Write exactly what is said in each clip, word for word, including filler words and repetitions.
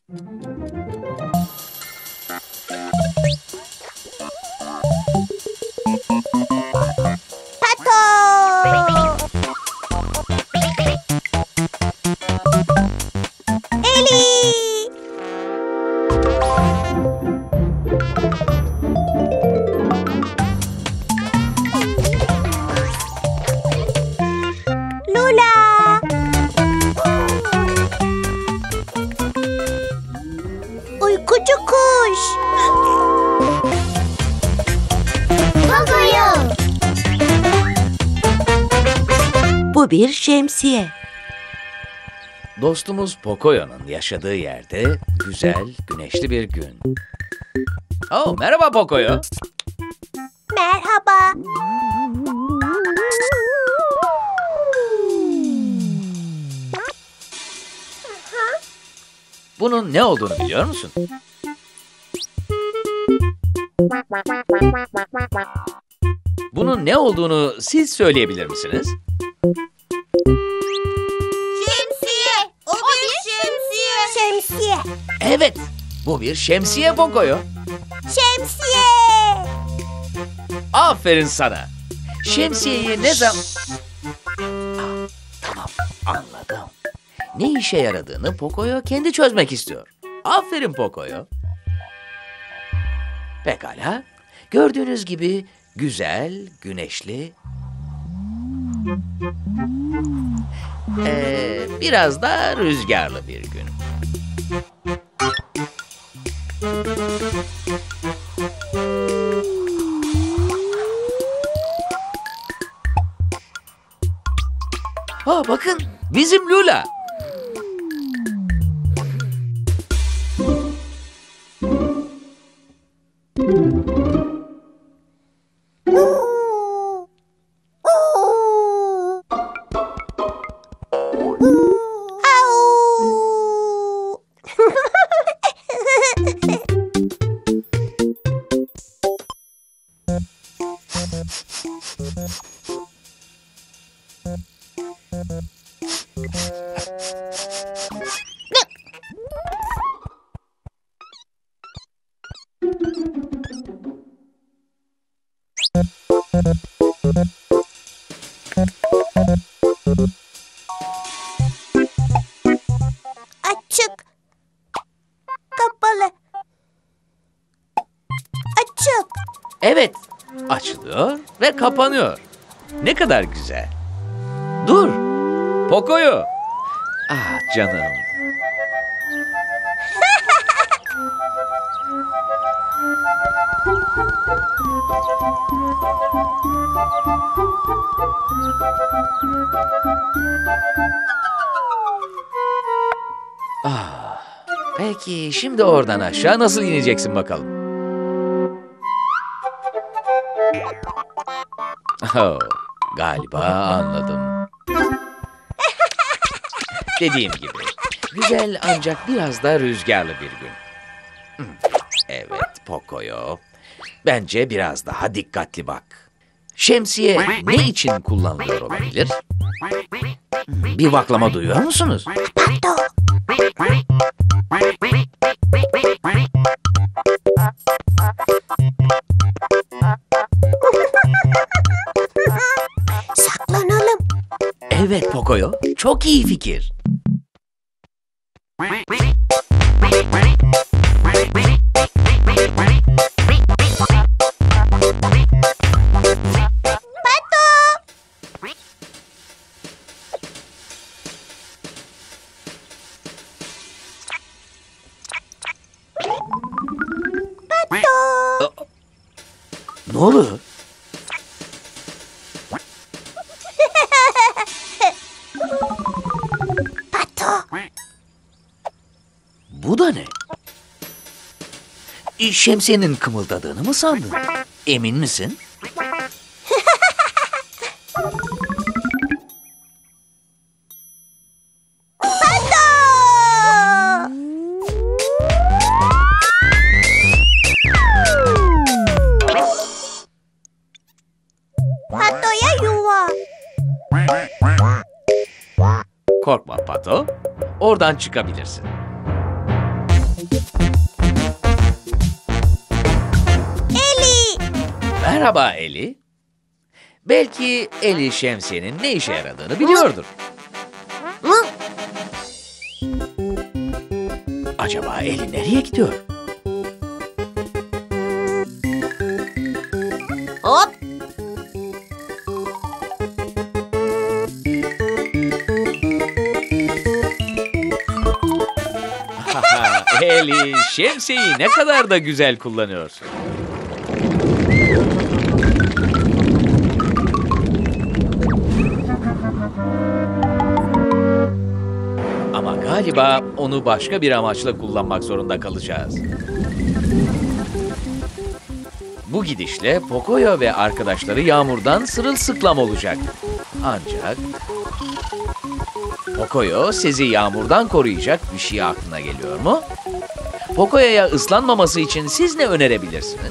Pato! Eli! Lula! Uykucu kuş! Pocoyo! Bu bir şemsiye. Dostumuz Pocoyo'nun yaşadığı yerde güzel, güneşli bir gün. Oh, merhaba Pocoyo. Merhaba. Bunun ne olduğunu biliyor musun? Bunun ne olduğunu siz söyleyebilir misiniz? Şemsiye. O, bir şemsiye. Şemsiye. Evet, bu bir şemsiye Pocoyo. Şemsiye. Aferin sana. Şemsiyeyi ne zaman... Tamam, anladım. Ne işe yaradığını Pocoyo kendi çözmek istiyor. Aferin Pocoyo. Pekala. Gördüğünüz gibi güzel, güneşli... Ee, biraz da rüzgarlı bir gün. Ha, bakın, bizim Lula. Açık. Kapalı. Açık. Evet, açılıyor ve kapanıyor. Ne kadar güzel. Dur, Pocoyo. Ah canım. Ah, peki şimdi oradan aşağı nasıl ineceksin bakalım? Oh, galiba anladım. Dediğim gibi, güzel ancak biraz da rüzgarlı bir gün. Evet Pocoyo, bence biraz daha dikkatli bak. Şemsiye ne için kullanılıyor olabilir? Bir vaklama duyuyor musunuz? Pato. Saklanalım. Evet Pocoyo, çok iyi fikir. Ne oluyor? Pato. Bu da ne? Şemsiyenin kımıldadığını mı sandın? Emin misin? Pato'ya yuva. Korkma Pato, oradan çıkabilirsin. Eli. Merhaba Eli. Belki Eli şemsiyenin ne işe yaradığını biliyordur. Hı? Acaba Eli nereye gidiyor? Hop. Eli, şemsiyeyi ne kadar da güzel kullanıyorsun. Ama galiba onu başka bir amaçla kullanmak zorunda kalacağız. Bu gidişle Pocoyo ve arkadaşları yağmurdan sırılsıklam olacak. Ancak Pocoyo sizi yağmurdan koruyacak bir şey aklına geliyor mu? Pocoyo'ya ıslanmaması için siz ne önerebilirsiniz?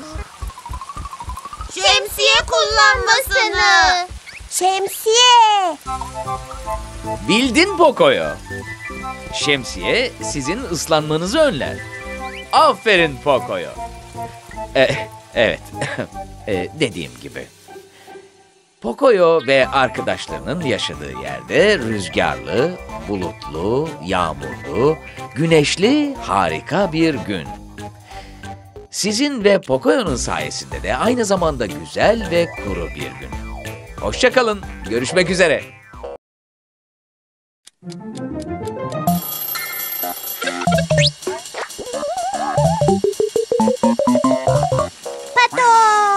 Şemsiye kullanmasını. Şemsiye. Bildin Pocoyo. Şemsiye sizin ıslanmanızı önler. Aferin Pocoyo. E, evet, e, dediğim gibi. Pocoyo ve arkadaşlarının yaşadığı yerde rüzgarlı, bulutlu, yağmurlu, güneşli, harika bir gün. Sizin ve Pocoyo'nun sayesinde de aynı zamanda güzel ve kuru bir gün. Hoşça kalın, görüşmek üzere. Pato.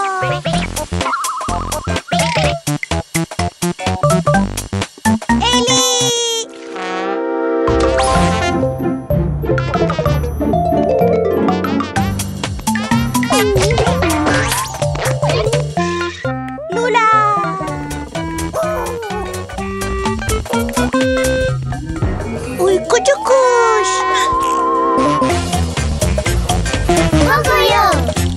Eli. Lula. Uykucu kuş. Pocoyo.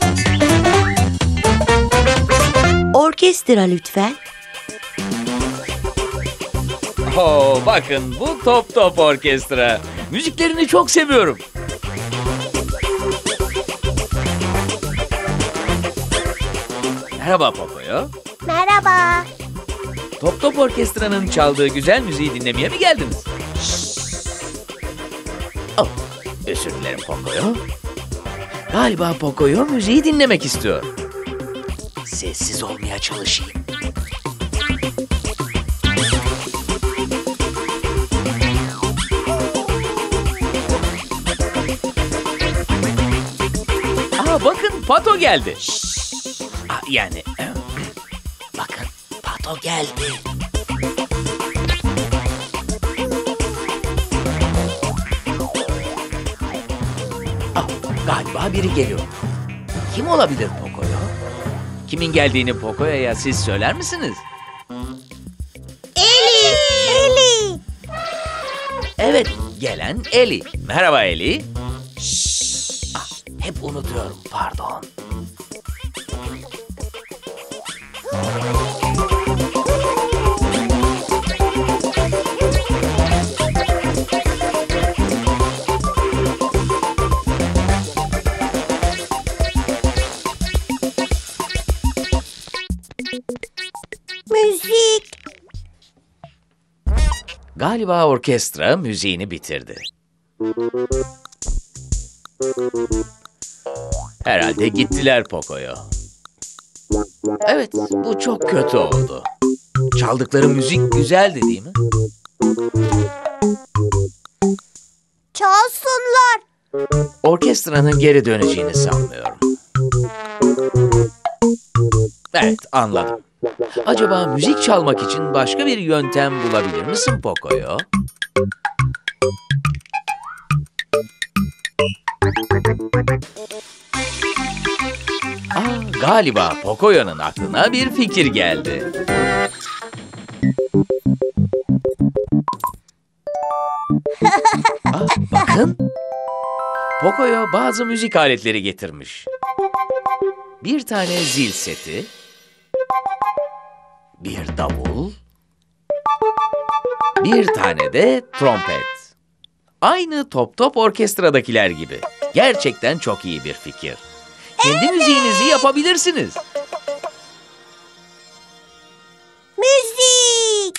Orkestra lütfen. Oo, bakın bu Top Top Orkestra. Müziklerini çok seviyorum. Merhaba Pocoyo. Merhaba. Top Top Orkestra'nın çaldığı güzel müziği dinlemeye mi geldiniz? Oh, özür dilerim Pocoyo. Galiba Pocoyo müziği dinlemek istiyor. Sessiz olmaya çalışayım. Aa, bakın Pato geldi. Aa, yani bakın Pato geldi. Aa, galiba biri geliyor. Kim olabilir Pocoyo? Kimin geldiğini Pocoyo'ya siz söyler misiniz? Eli. Eli. Evet, gelen Eli. Merhaba Eli. Ah, hep unutuyorum, pardon. Müzik. Galiba orkestra müziğini bitirdi. Herhalde gittiler Pocoyo. Evet, bu çok kötü oldu. Çaldıkları müzik güzeldi değil mi? Çalsınlar. Orkestranın geri döneceğini sanmıyorum. Evet, anladım. Acaba müzik çalmak için başka bir yöntem bulabilir misin Pocoyo? Aa, galiba Pocoyo'nun aklına bir fikir geldi. Aa, bakın. Pocoyo bazı müzik aletleri getirmiş. Bir tane zil seti, bir davul, bir tane de trompet. Aynı Top Top Orkestra'dakiler gibi. Gerçekten çok iyi bir fikir. Kendi müziğinizi yapabilirsiniz. Müzik.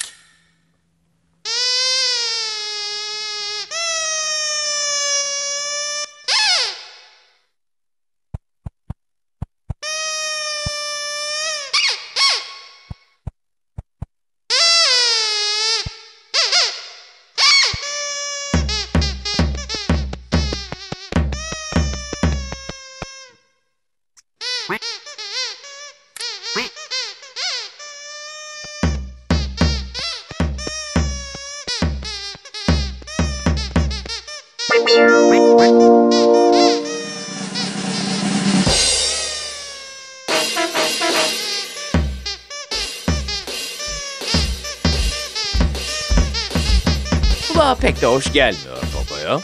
Kulağa pek de hoş gelmiyor Pocoyo.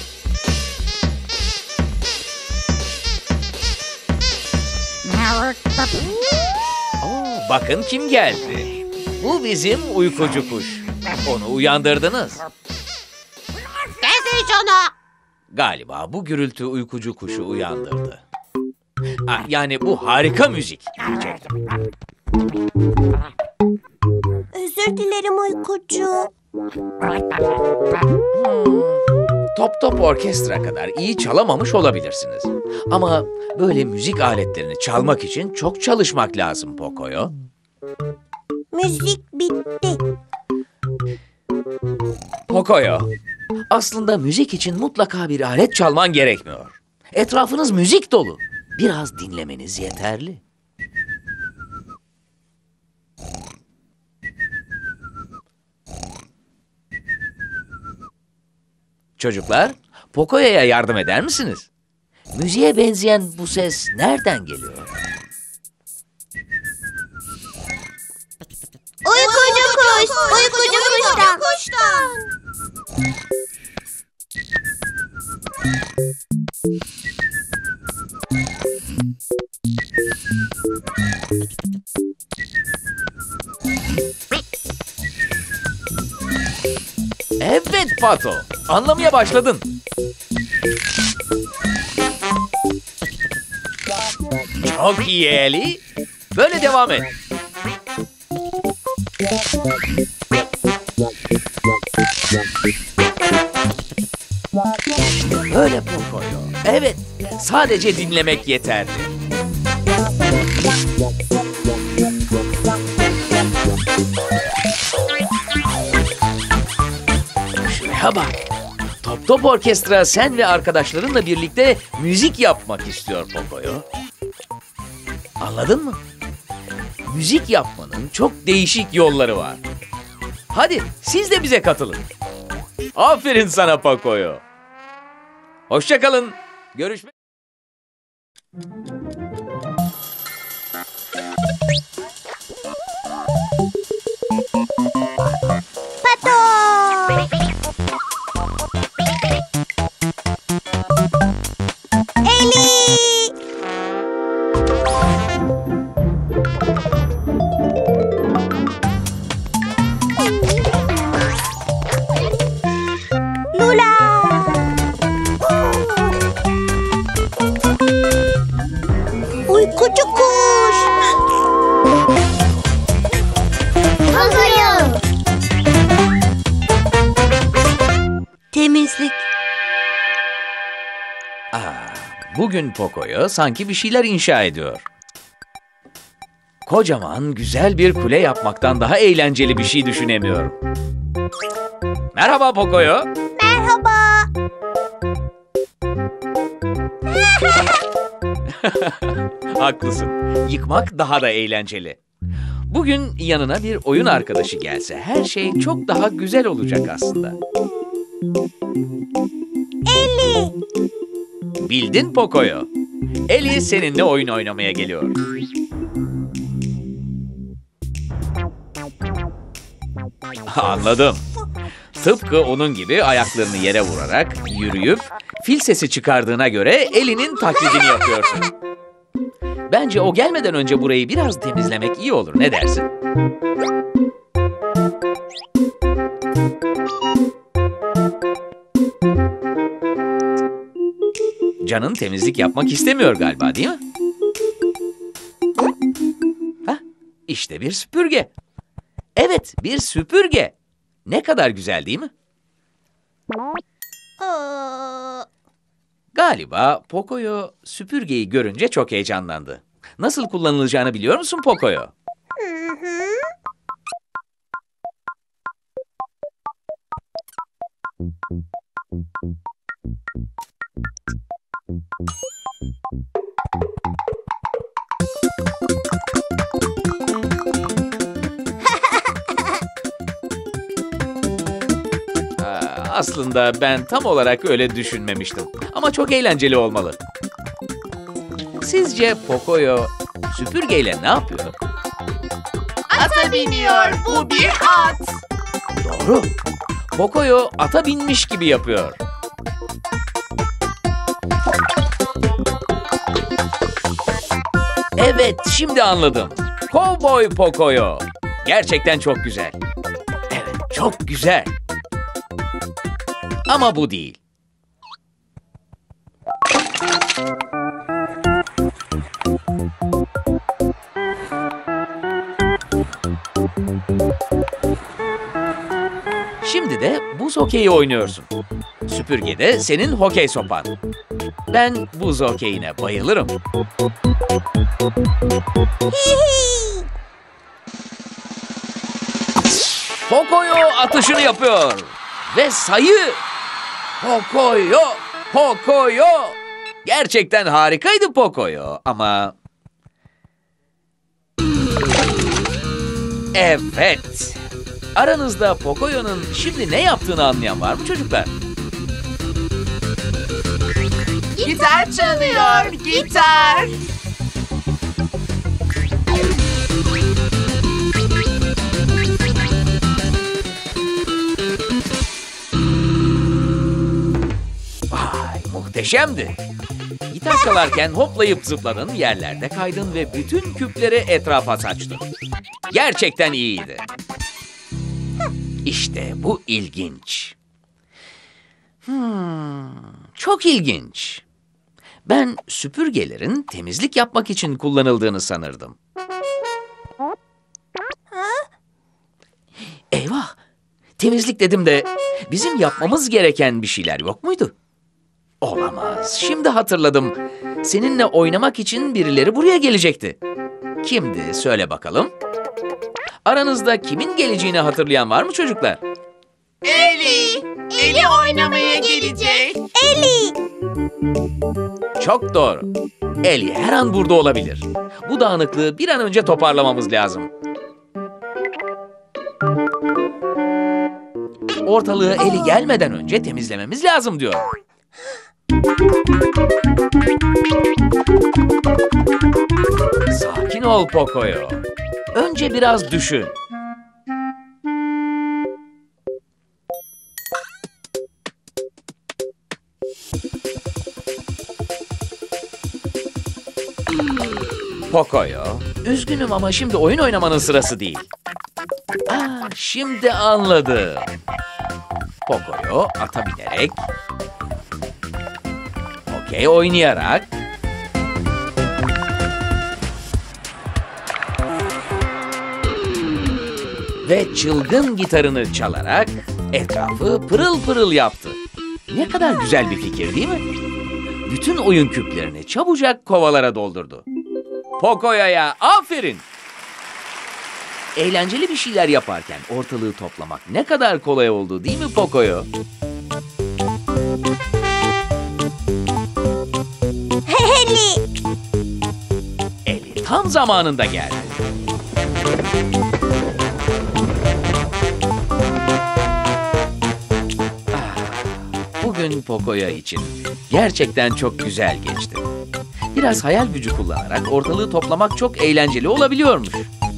Oo, bakın kim geldi. Bu bizim uykucu kuş. Onu uyandırdınız. Kes hiç onu. Galiba bu gürültü uykucu kuşu uyandırdı. Ah, yani bu harika müzik diyecektim. Özür dilerim uykucu. Top top orkestra kadar iyi çalamamış olabilirsiniz. Ama böyle müzik aletlerini çalmak için çok çalışmak lazım Pocoyo. Müzik bitti. Pocoyo, aslında müzik için mutlaka bir alet çalman gerekmiyor. Etrafınız müzik dolu. Biraz dinlemeniz yeterli. Çocuklar, Pocoyo'ya yardım eder misiniz? Müziğe benzeyen bu ses nereden geliyor? Uykucu kuş. Uykucu kuştan. kuştan. Evet Pato, anlamaya başladın. Çok iyi Eli. Böyle devam et. Böyle Pocoyo. Evet, sadece dinlemek yeterli. Şuraya bak. Top Top Orkestra sen ve arkadaşlarınla birlikte müzik yapmak istiyor Pocoyo. Anladın mı? Müzik yapmanın çok değişik yolları var. Hadi siz de bize katılın. Aferin sana Pocoyo. Hoşça kalın. Görüşmek. Pato. Eli. Lula. Uykucu kuş. Pocoyo. Temizlik. Aa, bugün Pocoyo sanki bir şeyler inşa ediyor. Kocaman, güzel bir kule yapmaktan daha eğlenceli bir şey düşünemiyorum. Merhaba Pocoyo. Merhaba. Haklısın. Yıkmak daha da eğlenceli. Bugün yanına bir oyun arkadaşı gelse her şey çok daha güzel olacak aslında. Eli. Bildin Pocoyo. Eli seninle oyun oynamaya geliyor. Anladım. Tıpkı onun gibi ayaklarını yere vurarak yürüyüp fil sesi çıkardığına göre Eli'nin taklidini yapıyorsun. Bence o gelmeden önce burayı biraz temizlemek iyi olur. Ne dersin? Canın temizlik yapmak istemiyor galiba, değil mi? Hah, işte bir süpürge. Evet, bir süpürge. Ne kadar güzel, değil mi? Aa, Galiba Pocoyo süpürgeyi görünce çok heyecanlandı. Nasıl kullanılacağını biliyor musun Pocoyo? hı hı. Aa, aslında ben tam olarak öyle düşünmemiştim. Ama çok eğlenceli olmalı. Sizce Pocoyo süpürgeyle ne yapıyor? Ata biniyor. Bu bir at. Doğru. Pocoyo ata binmiş gibi yapıyor. Evet, şimdi anladım. Kovboy Pocoyo. Gerçekten çok güzel. Evet, çok güzel. Ama bu değil. Şimdi de buz hokeyi oynuyorsun. Süpürge de senin hokey sopan. Ben buz hokeyine bayılırım. Hihi. Pocoyo atışını yapıyor. Ve sayı. Pocoyo, Pocoyo. Gerçekten harikaydı Pocoyo ama... Evet. Aranızda Pocoyo'nun şimdi ne yaptığını anlayan var mı çocuklar? Gitar çalıyor. Gitar. Vay, muhteşemdi. Gitar çalarken hoplayıp zıpladın, yerlerde kaydın ve bütün küpleri etrafa saçtın. Gerçekten iyiydi. İşte bu ilginç. Hmm, çok ilginç. Ben süpürgelerin temizlik yapmak için kullanıldığını sanırdım. Eyvah! Temizlik dedim de bizim yapmamız gereken bir şeyler yok muydu? Olamaz. Şimdi hatırladım. Seninle oynamak için birileri buraya gelecekti. Kimdi? Söyle bakalım. Aranızda kimin geleceğini hatırlayan var mı çocuklar? Eli. Eli oynamaya gelecek. Eli. Çok doğru. Eli her an burada olabilir. Bu dağınıklığı bir an önce toparlamamız lazım. Ortalığı Eli gelmeden önce temizlememiz lazım diyor. Sakin ol Pocoyo. Önce biraz düşün. Pocoyo, üzgünüm ama şimdi oyun oynamanın sırası değil. Aa, şimdi anladım. Pocoyo ata binerek, hokey oynayarak, ve çılgın gitarını çalarak etrafı pırıl pırıl yaptı. Ne kadar güzel bir fikir değil mi? Bütün oyun küplerini çabucak kovalara doldurdu. Pocoyo'ya aferin. Eğlenceli bir şeyler yaparken ortalığı toplamak ne kadar kolay oldu değil mi Pocoyo? Eli. Eli tam zamanında geldi. Ah, bugün Pocoyo için gerçekten çok güzel geçti. Biraz hayal gücü kullanarak ortalığı toplamak çok eğlenceli olabiliyormuş.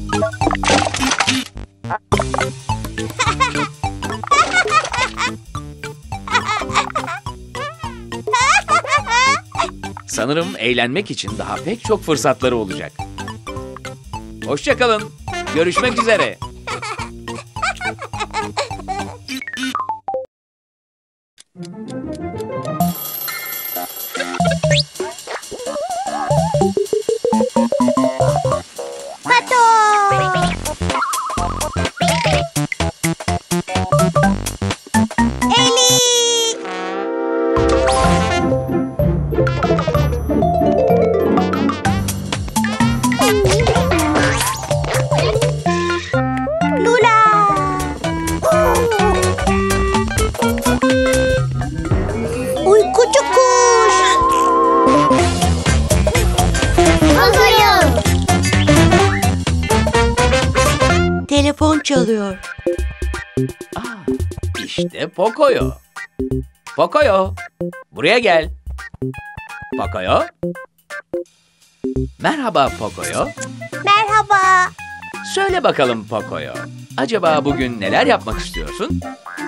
Sanırım eğlenmek için daha pek çok fırsatları olacak. Hoşça kalın. Görüşmek üzere. çalıyor. Aa, işte Pocoyo. Pocoyo, buraya gel. Pocoyo. Merhaba Pocoyo. Merhaba. Söyle bakalım Pocoyo. Acaba bugün neler yapmak istiyorsun?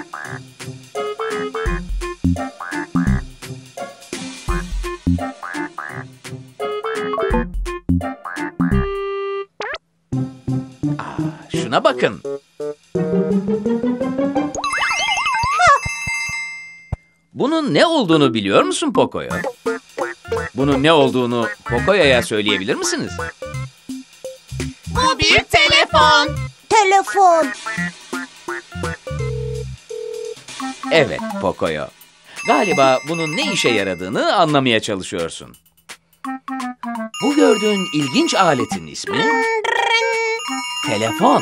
Aa, şuna bakın. Bunun ne olduğunu biliyor musun Pocoyo? Bunun ne olduğunu Pocoyo'ya söyleyebilir misiniz? Bu bir telefon. Telefon. Evet Pocoyo. Galiba bunun ne işe yaradığını anlamaya çalışıyorsun. Bu gördüğün ilginç aletin ismi telefon.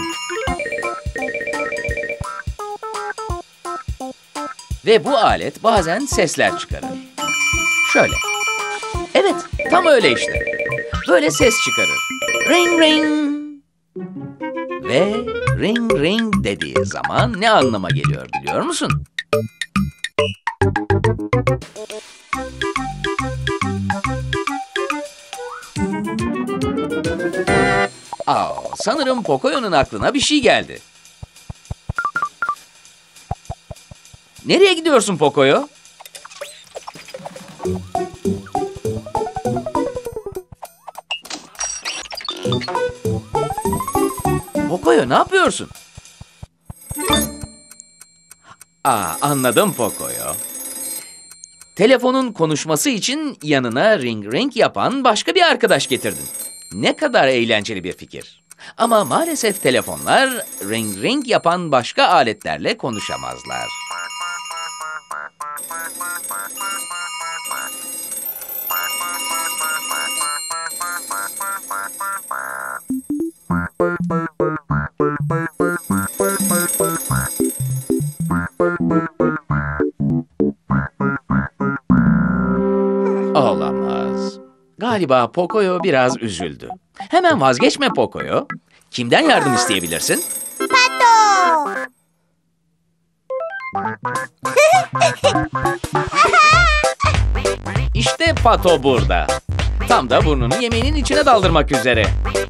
Ve bu alet bazen sesler çıkarır. Şöyle. Evet, tam öyle işte. Böyle ses çıkarır. Ring ring. Ve ring ring dediği zaman ne anlama geliyor biliyor musun? Aa, sanırım Pocoyo'nun aklına bir şey geldi. Nereye gidiyorsun Pocoyo? Pocoyo ne yapıyorsun? Aa, anladım Pocoyo. Telefonun konuşması için yanına ring ring yapan başka bir arkadaş getirdin. Ne kadar eğlenceli bir fikir. Ama maalesef telefonlar ring ring yapan başka aletlerle konuşamazlar. Olamaz. Galiba Pocoyo biraz üzüldü. Hemen vazgeçme Pocoyo. Kimden yardım isteyebilirsin? Pato. İşte Pato burada. Tam da burnunu yemeğinin içine daldırmak üzere.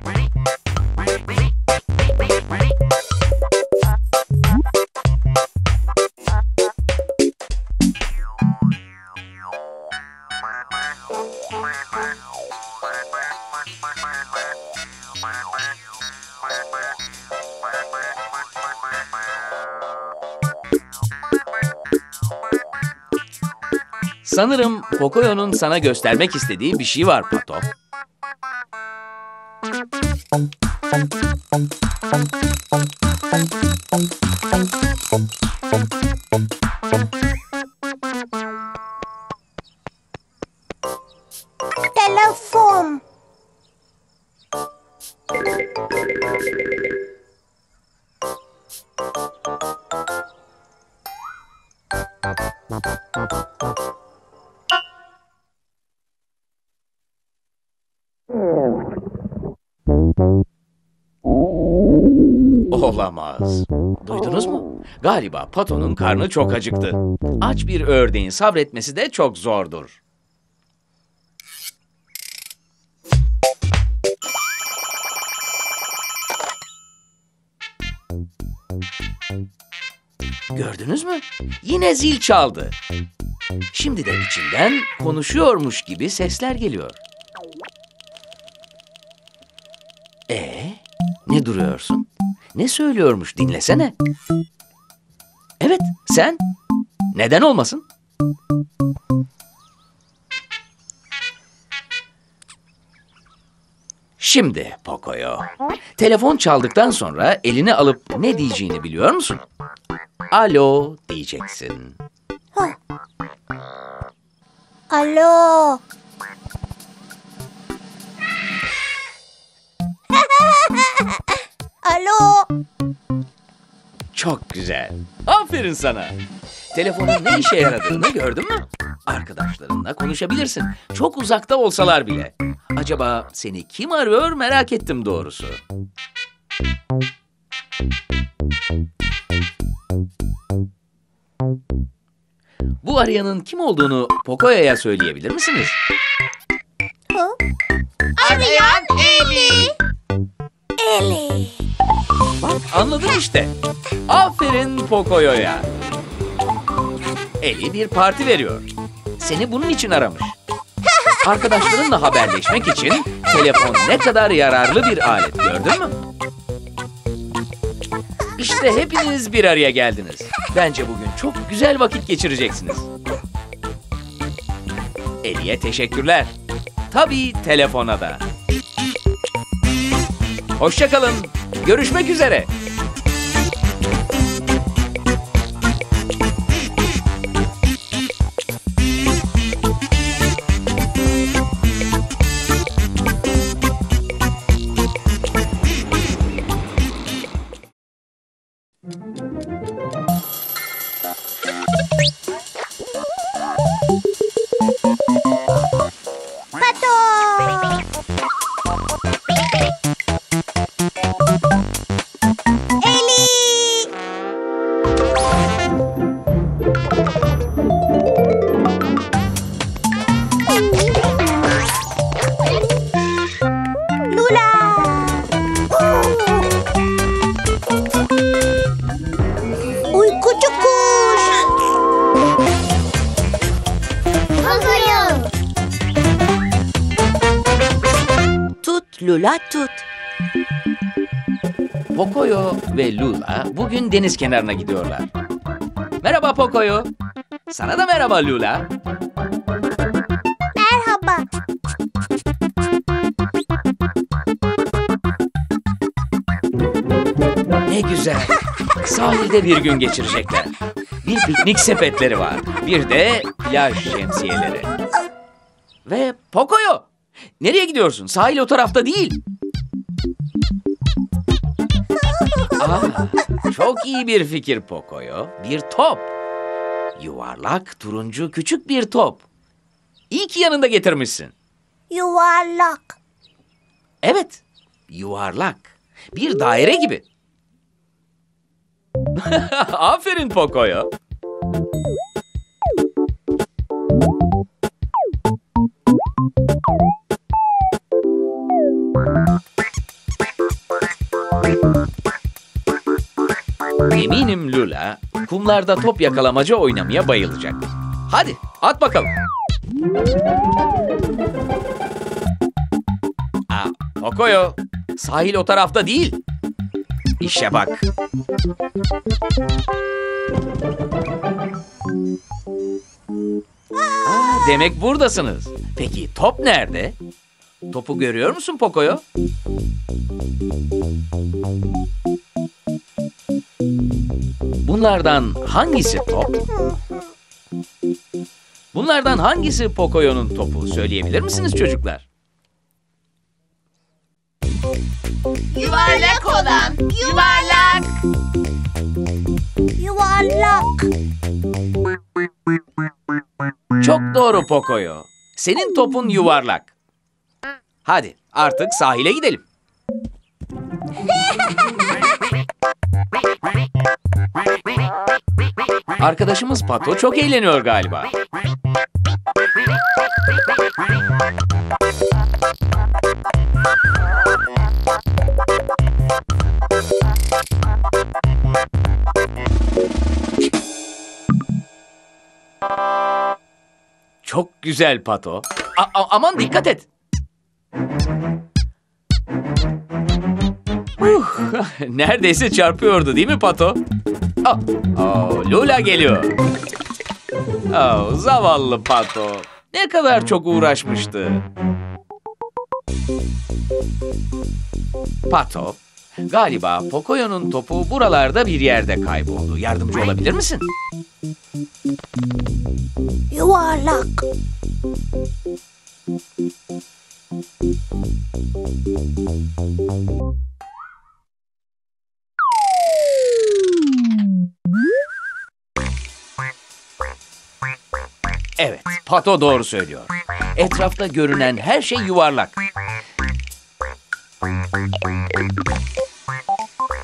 Sanırım Pocoyo'nun sana göstermek istediği bir şey var Pato. Telefon. Olamaz. Duydunuz mu? Galiba Pato'nun karnı çok acıktı. Aç bir ördeğin sabretmesi de çok zordur. Gördünüz mü? Yine zil çaldı. Şimdi de içinden konuşuyormuş gibi sesler geliyor. Ee, ne duruyorsun? Ne söylüyormuş dinlesene. Evet, sen. Neden olmasın? Şimdi Pocoyo, telefon çaldıktan sonra elini alıp ne diyeceğini biliyor musun? Alo diyeceksin. Alo. Alo. Çok güzel. Aferin sana. Telefonun ne işe yaradığını gördün mü? Arkadaşlarınla konuşabilirsin. Çok uzakta olsalar bile. Acaba seni kim arıyor merak ettim doğrusu. Bu arayanın kim olduğunu Pocoyo'ya söyleyebilir misiniz? Arayan Eli. Eli. Bak anladın işte. Aferin Pocoyo'ya. Eli bir parti veriyor. Seni bunun için aramış. Arkadaşlarınla haberleşmek için telefon ne kadar yararlı bir alet, gördün mü? İşte hepiniz bir araya geldiniz. Bence bugün çok güzel vakit geçireceksiniz. Eli'ye teşekkürler. Tabii telefona da. Hoşça kalın. Görüşmek üzere. Pato. Eli. Lula. Uykucu kuş. Pocoyo. Tut Lula tut. Pocoyo ve Lula bugün deniz kenarına gidiyorlar. Merhaba Pocoyo. Sana da merhaba Lula. Merhaba. Ne güzel. Sahilde bir gün geçirecekler. Bir piknik sepetleri var. Bir de plaj şemsiyeleri. Ve Pocoyo. Nereye gidiyorsun? Sahil o tarafta değil. Aa, çok iyi bir fikir Pocoyo. Bir top. Yuvarlak, turuncu, küçük bir top. İyi ki yanında getirmişsin. Yuvarlak. Evet, yuvarlak. Bir daire gibi. Aferin Pocoyo. Eminim Lula kumlarda top yakalamaca oynamaya bayılacak. Hadi at bakalım. Aa, Pocoyo, sahil o tarafta değil. İşe bak. Aa, demek buradasınız. Peki top nerede? Topu görüyor musun Pocoyo? Bunlardan hangisi top? Bunlardan hangisi Pocoyo'nun topu? Söyleyebilir misiniz çocuklar? Yuvarlak olan. Yuvarlak. Yuvarlak. Çok doğru Pocoyo. Senin topun yuvarlak. Hadi artık sahile gidelim. Arkadaşımız Pato çok eğleniyor galiba. Çok güzel Pato. A- a- aman dikkat et. Uh, neredeyse çarpıyordu değil mi Pato? Oh, oh, Lula geliyor. Oh, zavallı Pato. Ne kadar çok uğraşmıştı. Pato, galiba Pocoyo'nun topu buralarda bir yerde kayboldu. Yardımcı olabilir misin? Yuvarlak. Evet, Pato doğru söylüyor. Etrafta görünen her şey yuvarlak.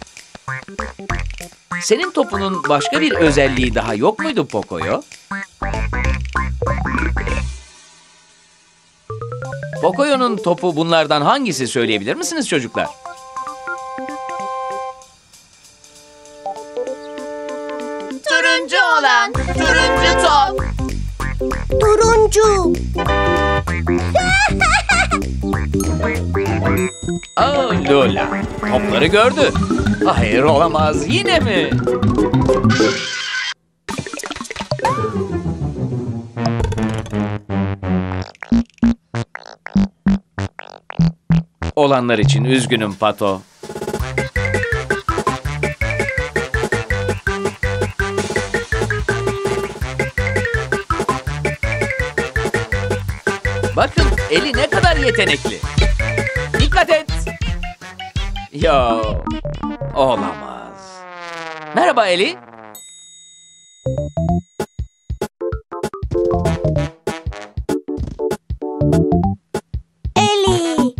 Senin topunun başka bir özelliği daha yok muydu Pocoyo? Pocoyo'nun topu bunlardan hangisi söyleyebilir misiniz çocuklar? Turuncu olan. Turuncu top. Turuncu. Aa, Lola. Topları gördü. Hayır, olamaz. Yine mi? Olanlar için üzgünüm Pato. Bakın, Eli ne kadar yetenekli. Dikkat et. Yo, olamaz. Merhaba Eli. Eli.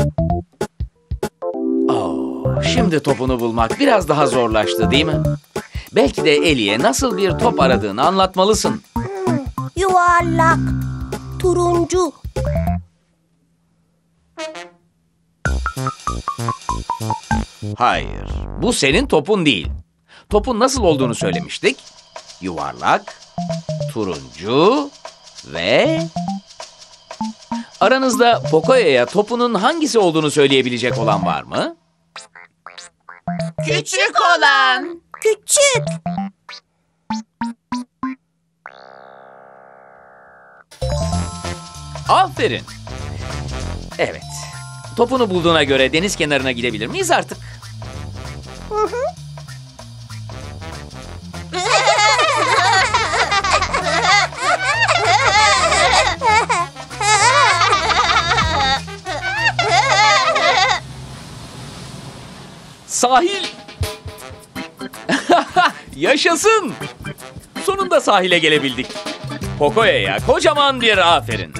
Oh, şimdi topunu bulmak biraz daha zorlaştı değil mi? Belki de Eli'ye nasıl bir top aradığını anlatmalısın. Yuvarlak. Turuncu. Hayır, bu senin topun değil. Topun nasıl olduğunu söylemiştik. Yuvarlak, turuncu ve... Aranızda Pocoyo'ya topunun hangisi olduğunu söyleyebilecek olan var mı? Küçük olan. Küçük. Aferin. Evet. Topunu bulduğuna göre deniz kenarına gidebilir miyiz artık? Hı hı. Sahil. Yaşasın. Sonunda sahile gelebildik. Pocoyo'ya kocaman bir aferin.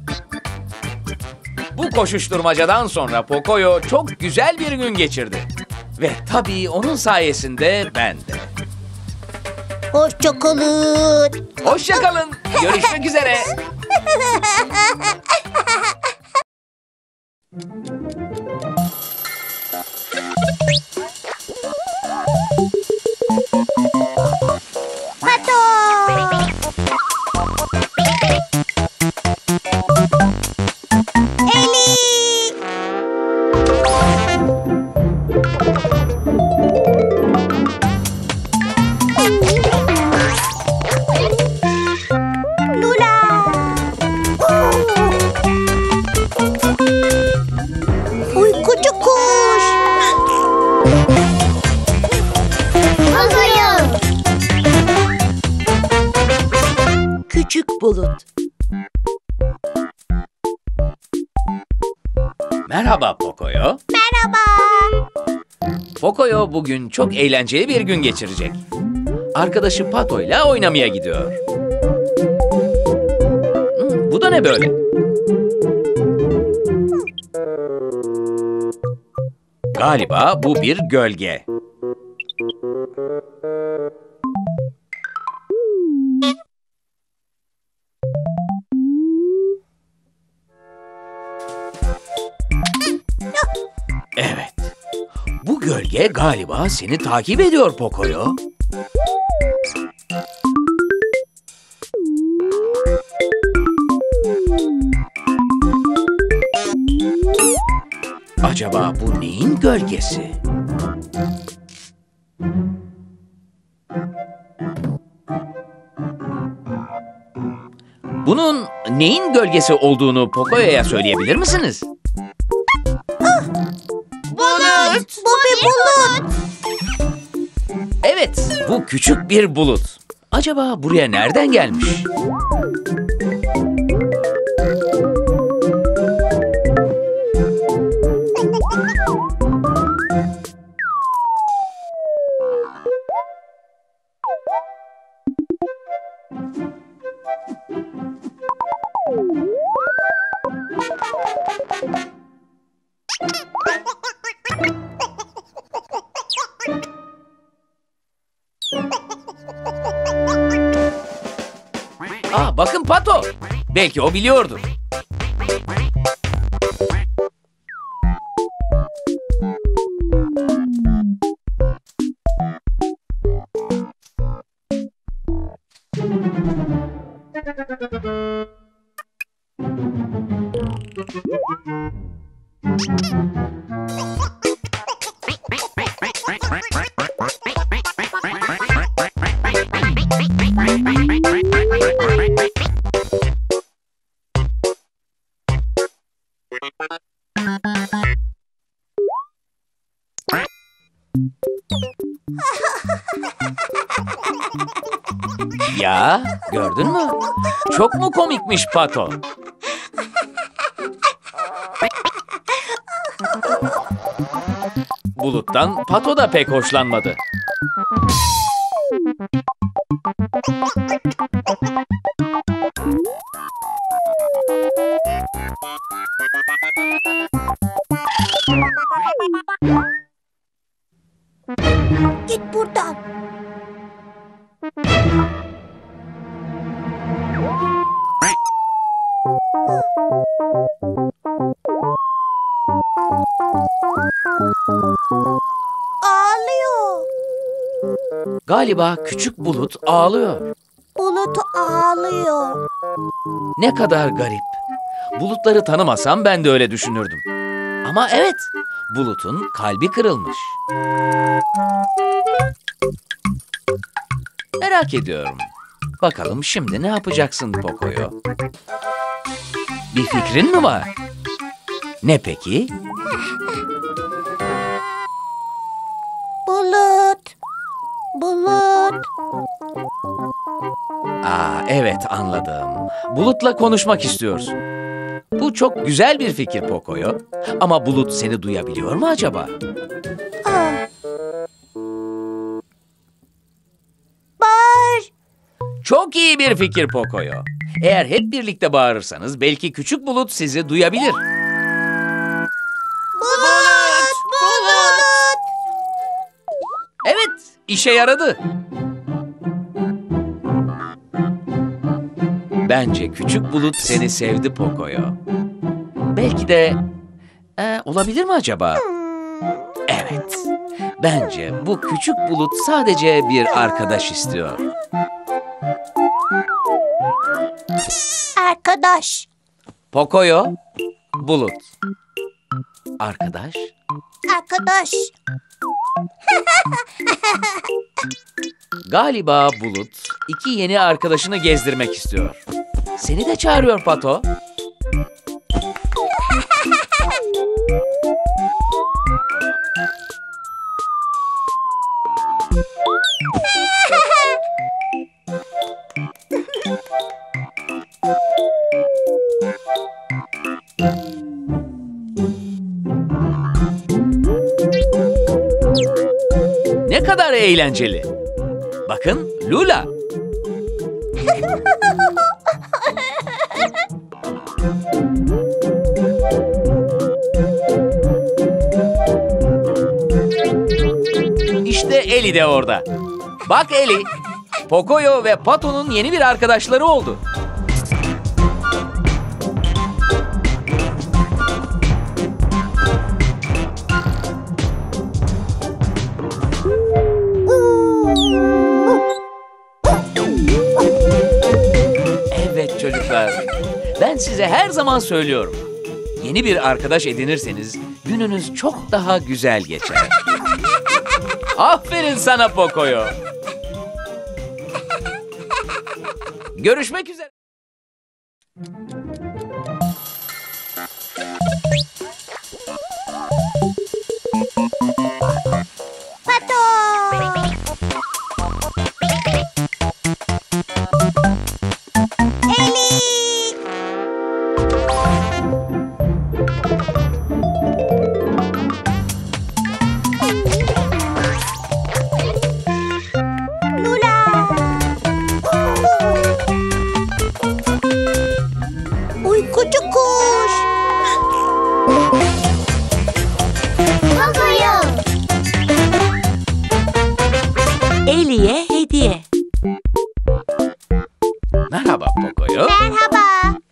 Bu koşuşturmacadan sonra Pocoyo çok güzel bir gün geçirdi. Ve tabii onun sayesinde ben de. Hoşça kalın. Hoşça kalın. Görüşmek üzere. Pato. Eli. Lula. Uykucu kuş. Pocoyo. Küçük bulut. Merhaba Pocoyo. Merhaba. Pocoyo bugün çok eğlenceli bir gün geçirecek. Arkadaşı Pato'yla oynamaya gidiyor. Hmm, bu da ne böyle? Galiba bu bir gölge. Evet. Bu gölge galiba seni takip ediyor Pocoyo. Acaba bu neyin gölgesi? Bunun neyin gölgesi olduğunu Pocoyo'ya söyleyebilir misiniz? Bulut. Bu bir bulut. Evet, bu küçük bir bulut. Acaba buraya nereden gelmiş? Aa, bakın Pato. Belki o biliyordur. Ya, gördün mü? Çok mu komikmiş Pato? Bulut'tan Pato da pek hoşlanmadı. Git buradan. Ağlıyor. Galiba küçük Bulut ağlıyor. Bulut ağlıyor. Ne kadar garip. Bulutları tanımasam ben de öyle düşünürdüm. Ama evet, Bulut'un kalbi kırılmış. Merak ediyorum. Bakalım şimdi ne yapacaksın Pocoyo? Bir fikrin mi var? Ne peki? Bulut. Bulut. Aa, evet anladım. Bulut'la konuşmak istiyorsun. Bu çok güzel bir fikir Pocoyo. Ama Bulut seni duyabiliyor mu acaba? Aa. Bağır. Çok iyi bir fikir Pocoyo. Eğer hep birlikte bağırırsanız belki küçük Bulut sizi duyabilir. Bulut. Bulut. Evet, işe yaradı. Bence küçük Bulut seni sevdi Pocoyo. Belki de... E, olabilir mi acaba? Evet. Bence bu küçük Bulut sadece bir arkadaş istiyor. Arkadaş. Pocoyo, Bulut. Arkadaş. Arkadaş. Galiba Bulut iki yeni arkadaşını gezdirmek istiyor. Seni de çağırıyor Pato. Ne kadar eğlenceli. Bakın Lula. İşte Eli de orada. Bak Eli, Pocoyo ve Pato'nun yeni bir arkadaşları oldu. Evet çocuklar, ben size her zaman söylüyorum. Yeni bir arkadaş edinirseniz gününüz çok daha güzel geçer. Aferin sana Pocoyo. Görüşmek üzere. Pato. Eli. Lula. Uykucu kuş. Pocoyo. Eli'ye hediye. Merhaba Pocoyo. Merhaba.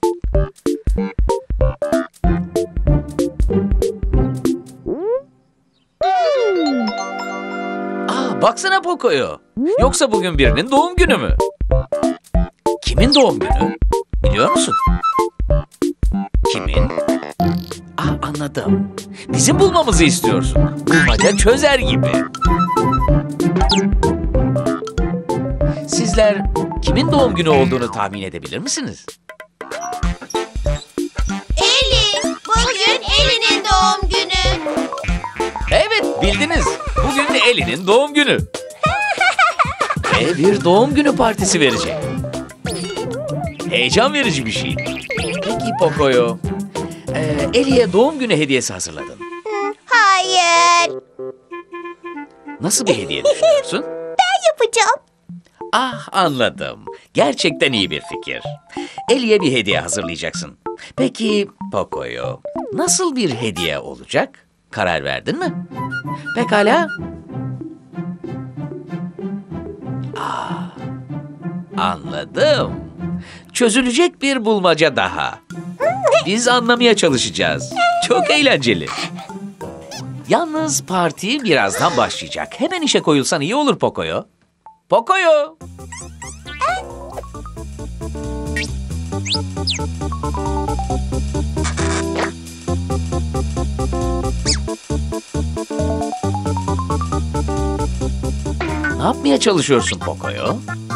Aa, baksana Pocoyo. Yoksa bugün birinin doğum günü mü? Kimin doğum günü? Biliyor musun? Kimin? Anladım. Bizim bulmamızı istiyorsun. Bulmaca çözer gibi. Sizler kimin doğum günü olduğunu tahmin edebilir misiniz? Eli. Bugün Eli'nin doğum günü. Evet, bildiniz. Bugün Eli'nin doğum günü. Ve bir doğum günü partisi verecek. Heyecan verici bir şey. Peki Pocoyo, e, Eli'ye doğum günü hediyesi hazırladın. Hayır. Nasıl bir hediye düşünüyorsun? Ben yapacağım. Ah, anladım. Gerçekten iyi bir fikir. Eli'ye bir hediye hazırlayacaksın. Peki Pocoyo, nasıl bir hediye olacak? Karar verdin mi? Pekala. Ah, anladım. Çözülecek bir bulmaca daha. Biz anlamaya çalışacağız. Çok eğlenceli. Yalnız parti birazdan başlayacak. Hemen işe koyulsan iyi olur Pocoyo. Pocoyo. Ne yapmaya çalışıyorsun Pocoyo?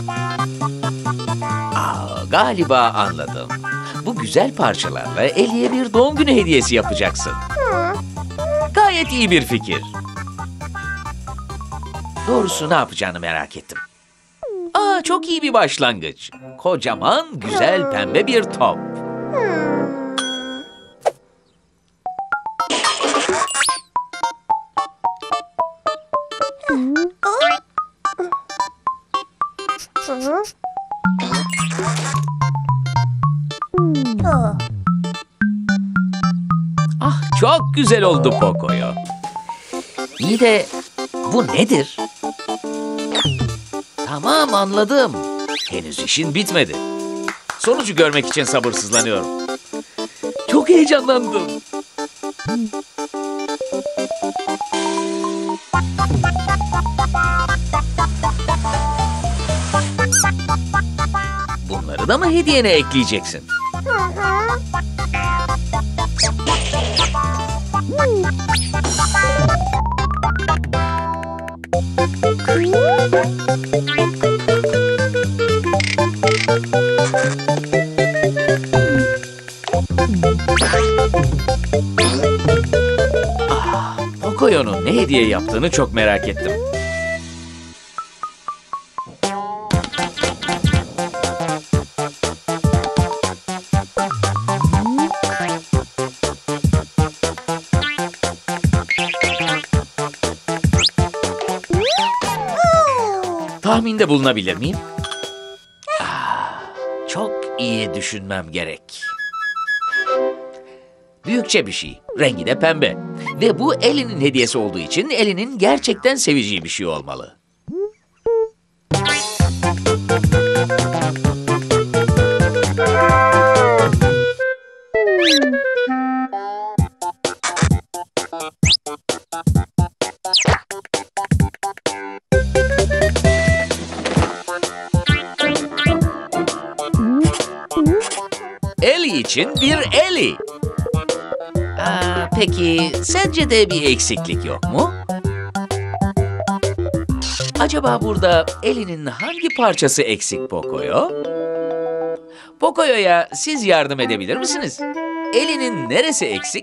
Aa, galiba anladım. Bu güzel parçalarla Eli'ye bir doğum günü hediyesi yapacaksın. Gayet iyi bir fikir. Doğrusu ne yapacağını merak ettim. Aa, çok iyi bir başlangıç. Kocaman, güzel, pembe bir top. Ah, çok güzel oldu Pocoyo. İyi de bu nedir? Tamam, anladım. Henüz işin bitmedi. Sonucu görmek için sabırsızlanıyorum. Çok heyecanlandım. Bunları da mı hediyene ekleyeceksin? Ah, Pocoyo'nun ne hediye yaptığını çok merak ettim. Tahminde bulunabilir miyim? Ah, çok iyi düşünmem gerek. Büyükçe bir şey. Rengi de pembe. Ve bu Eli'nin hediyesi olduğu için Eli'nin gerçekten seveceği bir şey olmalı. Eli için bir Eli. Aa, peki sence de bir eksiklik yok mu? Acaba burada Eli'nin hangi parçası eksik Pocoyo? Pocoyo'ya siz yardım edebilir misiniz? Eli'nin neresi eksik?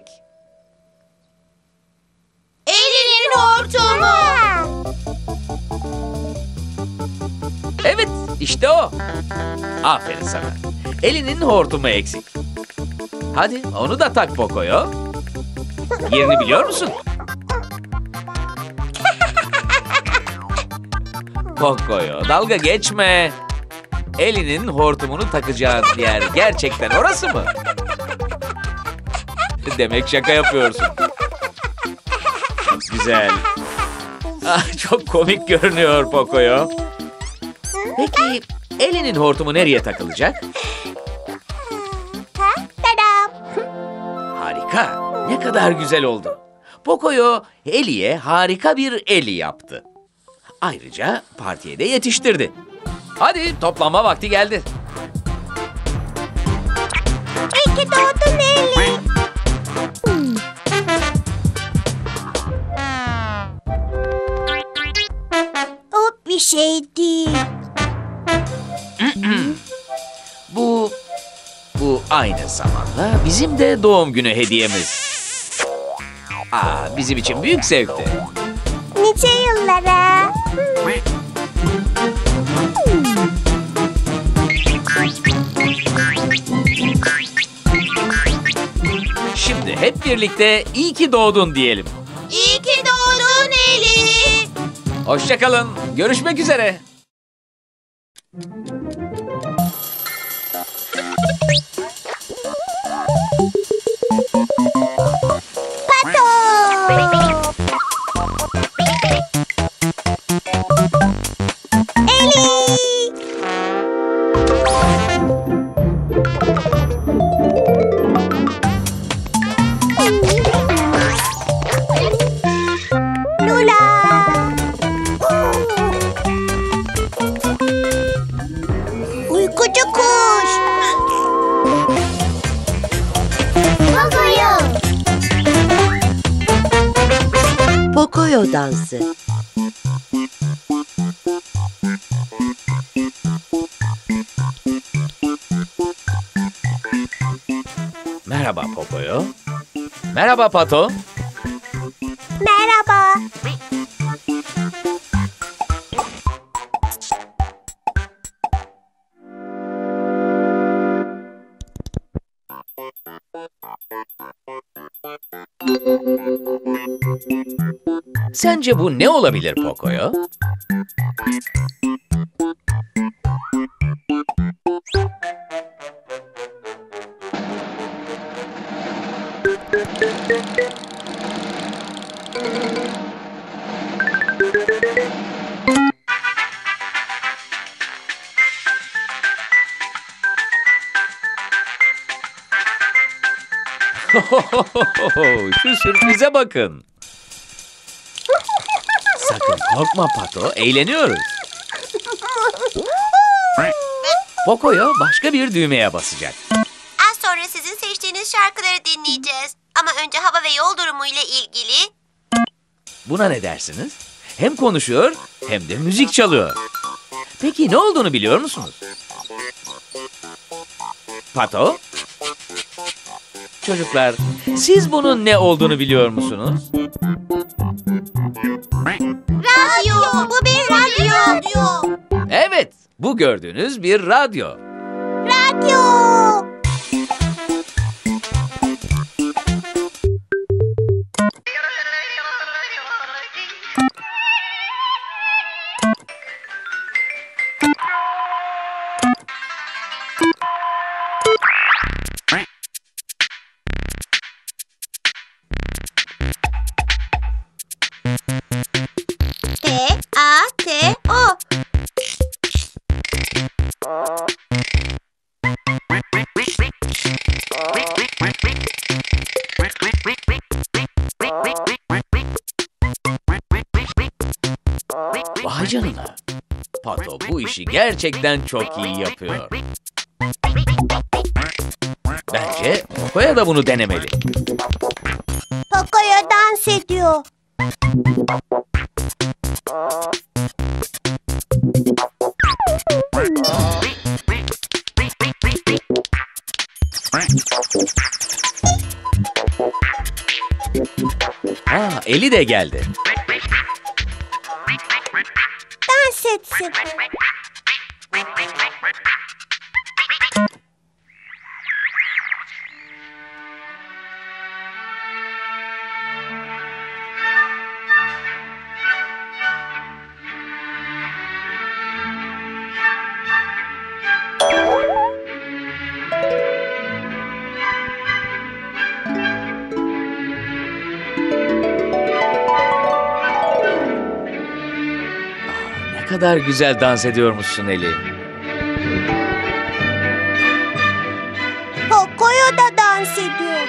Eli'nin hortumu. Evet, işte o. Aferin sana. Eli'nin hortumu eksik. Hadi onu da tak Pocoyo. Yerini biliyor musun? Pocoyo, dalga geçme. Eli'nin hortumunu takacağın yer gerçekten orası mı? Demek şaka yapıyorsun. Çok güzel. Ah, çok komik görünüyor Pocoyo. Peki Eli'nin hortumu nereye takılacak? Tadam. Harika. Ne kadar güzel oldu. Pocoyo Eli'ye harika bir Eli yaptı. Ayrıca partiye de yetiştirdi. Hadi toplanma vakti geldi. İyi ki doğdun Eli. Aynı zamanda bizim de doğum günü hediyemiz. Aa, bizim için büyük zevkti. Nice yıllara. Şimdi hep birlikte iyi ki doğdun diyelim. İyi ki doğdun Eli. Hoşça kalın. Görüşmek üzere. Pato. Eli. Lula. Uykucu kuş. Pocoyo. Pocoyo dansı. Merhaba Pocoyo. Merhaba Pato. Merhaba. Sence bu ne olabilir Pocoyo? Şu sürprize bakın. Sakın korkma Pato, eğleniyoruz. Pocoyo başka bir düğmeye basacak. Az sonra sizin seçtiğiniz şarkıları dinleyeceğiz. Ama önce hava ve yol durumu ile ilgili. Buna ne dersiniz? Hem konuşuyor hem de müzik çalıyor. Peki ne olduğunu biliyor musunuz? Pato? Çocuklar, siz bunun ne olduğunu biliyor musunuz? Radyo. Bu bir radyo. Evet, bu gördüğünüz bir radyo. Radyo. T A T O. Vay canına. Pato bu işi gerçekten çok iyi yapıyor. Bence Pocoyo da bunu denemeli. Pocoyo dans ediyor. Aa, Eli de geldi. Dans etsin. Ne kadar güzel dans ediyormuşsun Eli. Pocoyo da dans ediyor.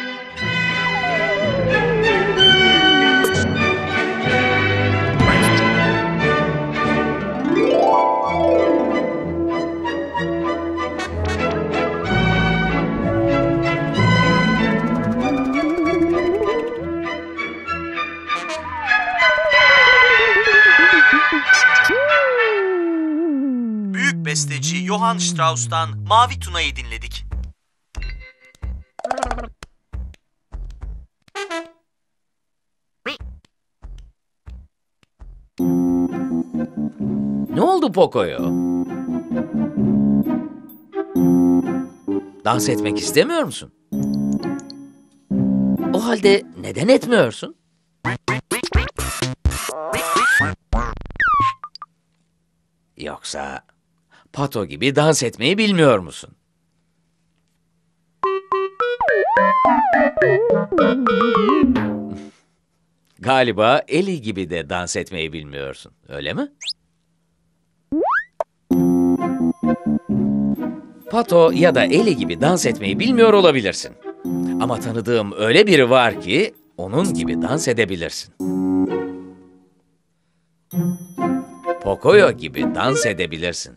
Büyük besteci Johann Strauss'tan Mavi Tuna'yı dinledik. Pocoyo? Dans etmek istemiyor musun? O halde neden etmiyorsun? Yoksa Pato gibi dans etmeyi bilmiyor musun? Galiba Eli gibi de dans etmeyi bilmiyorsun, öyle mi? Pato ya da Eli gibi dans etmeyi bilmiyor olabilirsin. Ama tanıdığım öyle biri var ki onun gibi dans edebilirsin. Pocoyo gibi dans edebilirsin.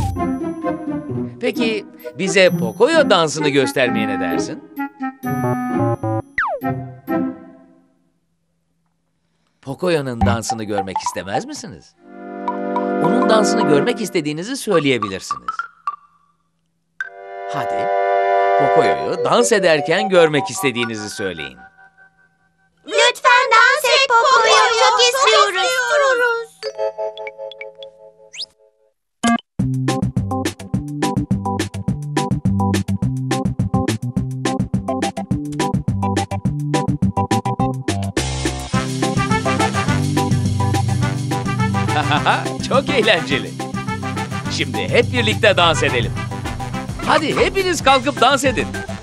Peki bize Pocoyo dansını göstermeye ne dersin? Pocoyo'nun dansını görmek istemez misiniz? Onun dansını görmek istediğinizi söyleyebilirsiniz. Hadi, Pocoyo'yu dans ederken görmek istediğinizi söyleyin. Lütfen dans et Pocoyo. Çok istiyoruz. Çok eğlenceli. Şimdi hep birlikte dans edelim. Hadi hepiniz kalkıp dans edin.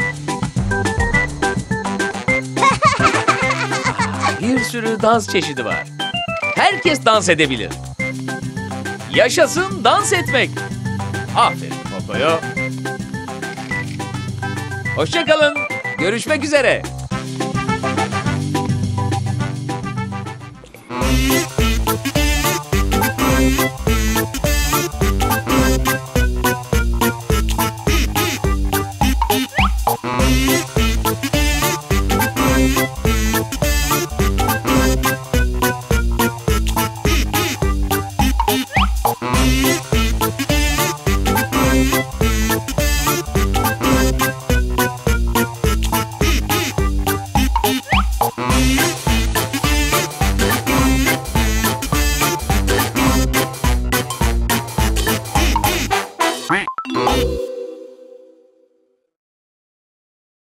Bir sürü dans çeşidi var. Herkes dans edebilir. Yaşasın dans etmek. Aferin Pocoyo. Hoşça kalın. Görüşmek üzere. Thank you.